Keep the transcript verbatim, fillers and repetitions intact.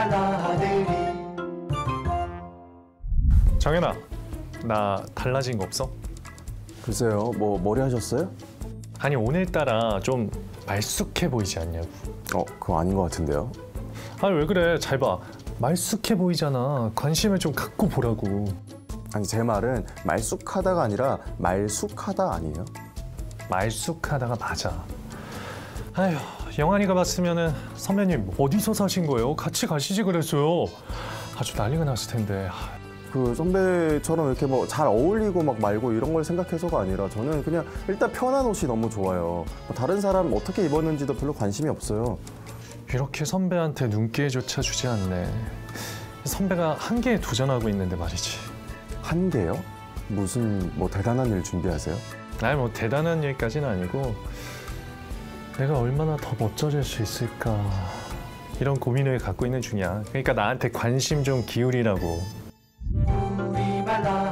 정연아, 나 달라진 거 없어? 글쎄요, 뭐 머리 하셨어요? 아니 오늘따라 좀 말쑥해 보이지 않냐고. 어, 그거 아닌 것 같은데요. 아니 왜 그래, 잘 봐. 말쑥해 보이잖아. 관심을 좀 갖고 보라고. 아니 제 말은 말쑥하다가 아니라 말쑥하다 아니에요? 말쑥하다가 맞아. 아휴, 영환이가 봤으면은 선배님 어디서 사신 거예요? 같이 가시지 그랬어요. 아주 난리가 났을 텐데. 그 선배처럼 이렇게 뭐 잘 어울리고 막 말고 이런 걸 생각해서가 아니라 저는 그냥 일단 편한 옷이 너무 좋아요. 뭐 다른 사람 어떻게 입었는지도 별로 관심이 없어요. 이렇게 선배한테 눈길조차 주지 않네. 선배가 한계에 도전하고 있는데 말이지. 한계요? 무슨 뭐 대단한 일 준비하세요? 아니 뭐 대단한 일까지는 아니고 내가 얼마나 더 멋져질 수 있을까 이런 고민을 갖고 있는 중이야. 그러니까 나한테 관심 좀 기울이라고. 우리 만나